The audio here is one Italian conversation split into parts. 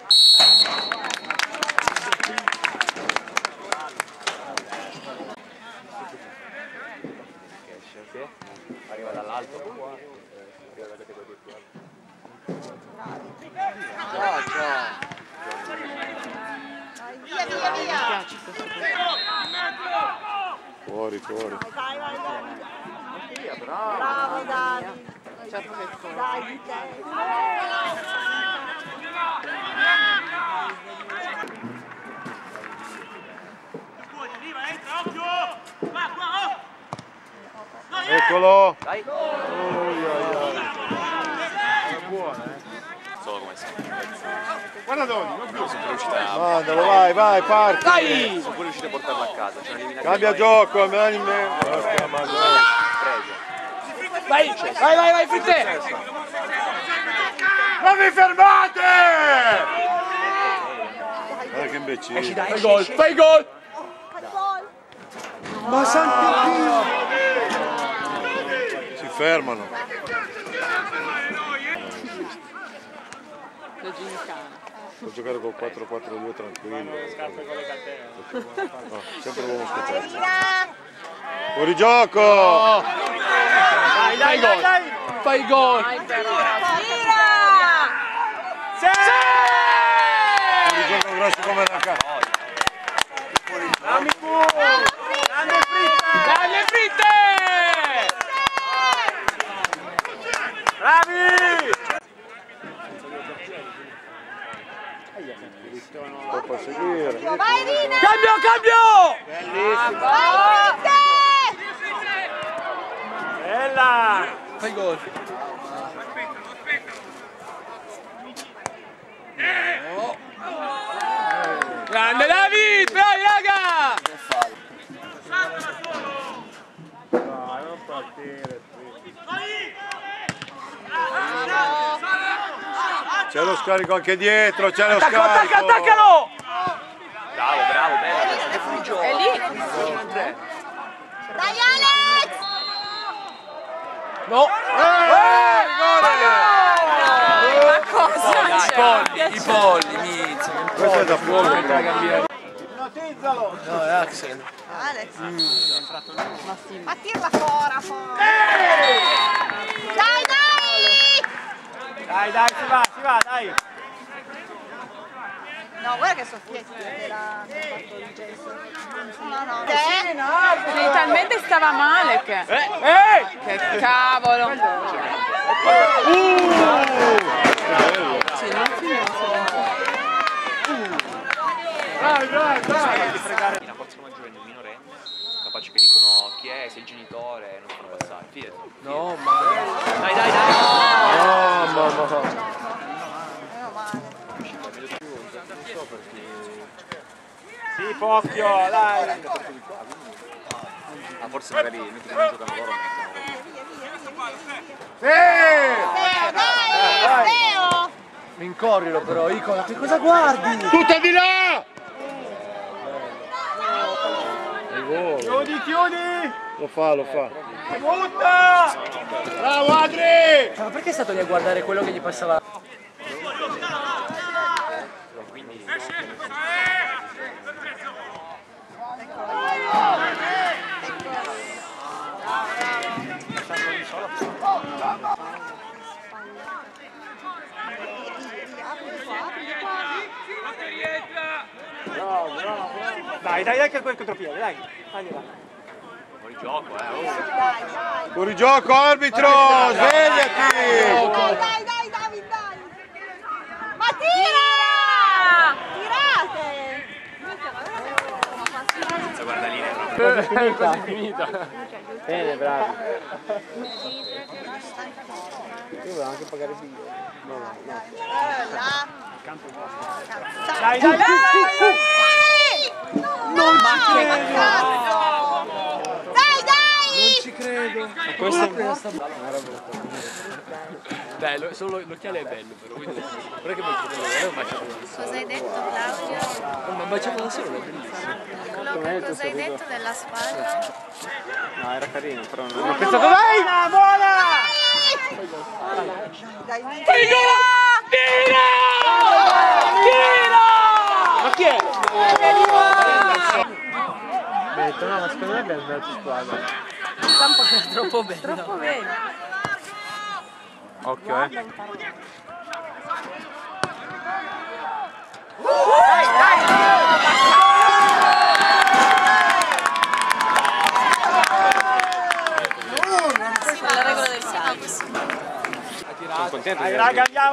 Arriva dall'alto, arriva dalla categoria più alta. Via, via, via! Fuori, fuori. Vai, vai, vai! Bravo! Bravo, Dani! Certo che fuori. Dai, di te! Eccolo! Dai! È buona, Solo come sempre. Guarda Doni, non più. Sono pure riuscita a... Mandalo, vai, vai, parti! Dai! Sono pure riuscita a portarla a casa. C'è un'eliminazione. Cambia gioco, me in me. Presa. Vai, vai, vai, vai, Fritte! Non vi fermate! Guarda che imbecille. Fai il gol, fai il gol! Ma santi Dio! Si fermano. La gincana. Può giocare col 4-4-2 tranquillo. No, sempre uomo scoperto. Fuori gioco! Dai, dai, dai! Fai il gol! Fuori gioco grosso come la casa. Grande Fritte! Bravi! Può seguire. Vai, Rina! Cambio, cambio! Vai, Fritte! Bella! Fai il gol! Grande David! Bravi raga! Dai, non partire. C'è lo scarico anche dietro, c'è lo scarico. Attaccalo! Bravo, bravo, bello. È fuori gioco. È lì? Dai, Alex! No! Ma cosa I polli, Mizzo. questo è da fuoco. No, è Axel. Alex! Ma tirala fuori! Dai, dai! Dai, si va, dai! No, guarda che soffietti era fatto il gesto. No, no. Sì, talmente stava male che... Che cavolo! Sì, non finiamo. Vai! Una forza maggiorenne, un minorenne, capaci che dicono chi è, sei il genitore, non fanno passare, fidati. No, ma... Dai! Sì, Focchio, dai! Ah, forse magari mentre non giocano loro Dai, Teo! Rincorrilo però, Ico, che cosa guardi? Tutta di là! Chiudi! Lo fa. Butta! Bravo Adri! Ma perché è stato lì a guardare quello che gli passava? Dai che quel contropiede, dai là. fuori gioco, Fuori gioco, arbitro! Svegliati! Dai, David, dai! Ma tira! Tirate! senza guardaline Quasi finita. Bene, bravi. Io volevo anche pagare il biglietto. No. Dai! Non ci credo! Dai! Non ci credo! Ma questo è bello, solo l'occhiale è bello però, quindi non è che mi baciato da solo. Cosa hai detto, Claudio? Ma baciato da solo è bellissimo. Cosa hai detto della spalla? No, era carino, però non ho pensato. Vai! Buona! Dai! Tira! Mi ha detto no, ma secondo me abbiamo sbagliato squadra. Il campo è troppo bello. Troppo bello. Occhio, La regola del calcio. Sono contento di raga, andiamo!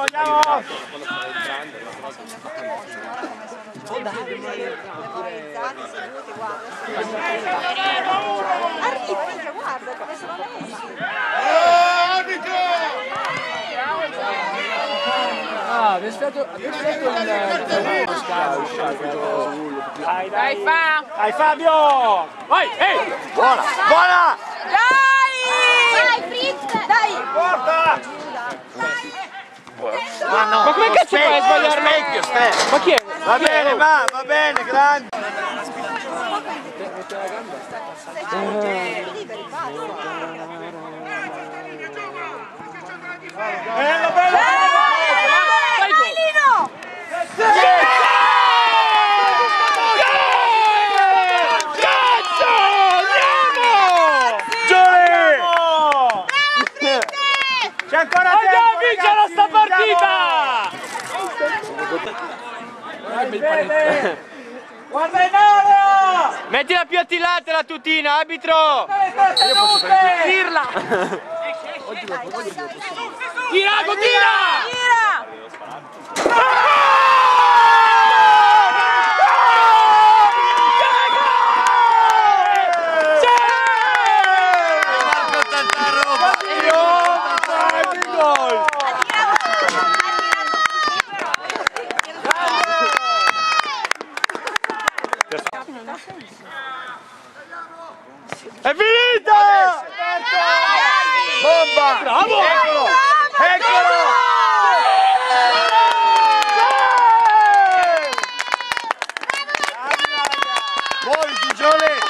Arriva, guarda come sono messi. Ah, mi è stato il Dai, fa! Dai Fabio! vai, ehi! Buona! Buona! Dai! Dai, Fritz! Dai! Porta! Ma come cazzo fai a sbagliare? Ma chi è? Va bene, va bene, grande! Bello, bello! Vai, Lino! Cazzo! Andiamo! Giovanni! C'è ancora tempo! Andiamo a vincere sta partita! Guarda in area! Mettila più attillata la tutina, arbitro! Tirla! Tira, tira! È finita! Bomba! Bravo! Eccolo! Eccolo! Muoviti, Giole!